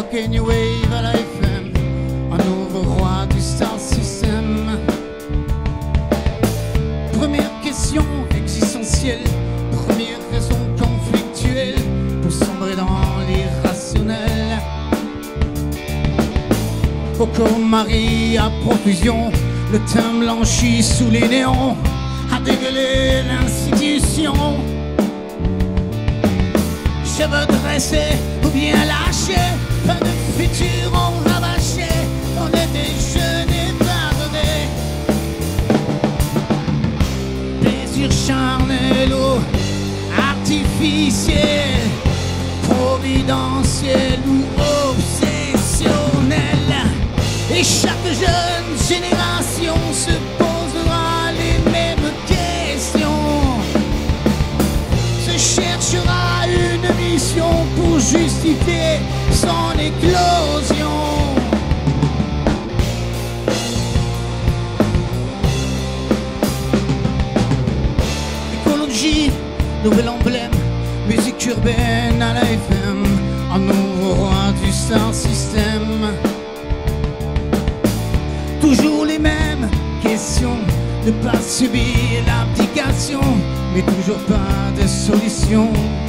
rock et new wave à la FM, un nouveau roi du star system. Première question existentielle, première raison conflictuelle pour sombrer dans l'irrationnel. Coco Marie à profusion, le teint blanchi sous les néons, a dégueulé l'institution. Cheveux dressés ou bien lâchés, pas de futur on rabâché, on était jeunes et pardonnés. Plaisir charnel ou artificiel, providentiel ou obsessionnel. Et chaque jeune génération se posera les mêmes questions, se cherchera une mission pour justifier son éclosion. Écologie, nouvel emblème, musique urbaine à la FM, un nouveau roi du star system. Toujours les mêmes questions, ne pas subir l'abdication, mais toujours pas de solution.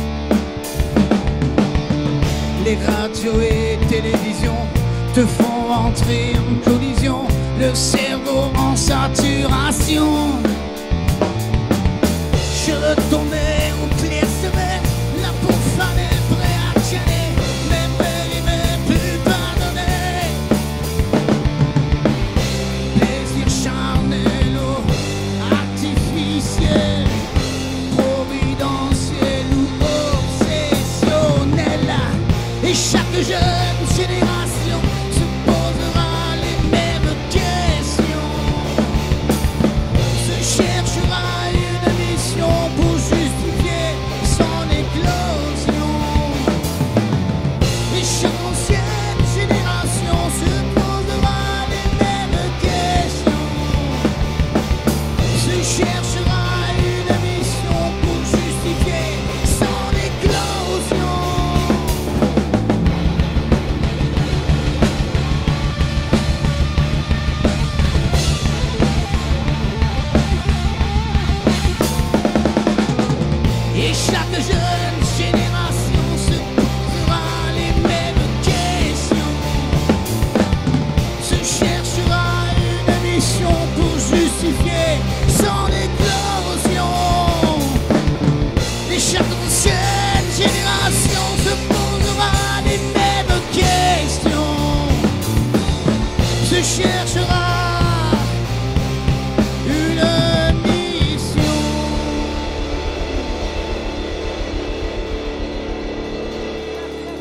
Les radios et télévisions te font entrer en collision, le cerveau en saturation. Cheveux tombés ou clairsemés, la peau fanée, prêt à tirer, même périmé, plus pardonné. Plaisir charnel ou artificiel, providentiel ou obsessionnel. Et chaque jeune génération se posera les mêmes questions, se cherchera une mission pour justifier son éclosion. Et chaque ancienne génération se posera les mêmes questions, se cherchera une mission pour justifier son éclosion. Et chaque jeune génération se posera les mêmes questions, se cherchera une mission pour justifier son éclosion. Et chaque ancienne génération se posera les mêmes questions, se cherchera une mission.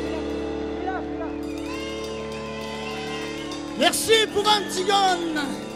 Merci pour Antigone.